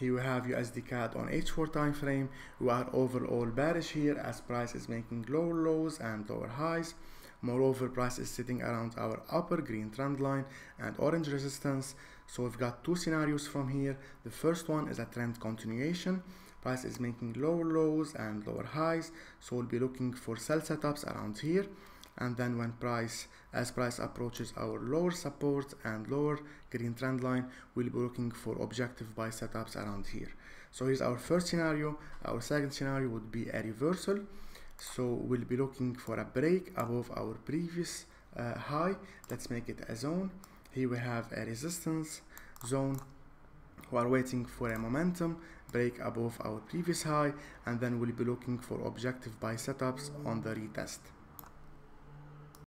Here we have USD CAD on H4 time frame. We are overall bearish here as price is making lower lows and lower highs. Moreover, price is sitting around our upper green trend line and orange resistance. So we've got two scenarios from here. The first one is a trend continuation. Price is making lower lows and lower highs. So we'll be looking for sell setups around here. And then when as price approaches our lower support and lower green trend line, we'll be looking for objective buy setups around here. So here's our first scenario. Our second scenario would be a reversal. So we'll be looking for a break above our previous high. Let's make it a zone. Here we have a resistance zone. We are waiting for a momentum break above our previous high, and then we'll be looking for objective buy setups on the retest.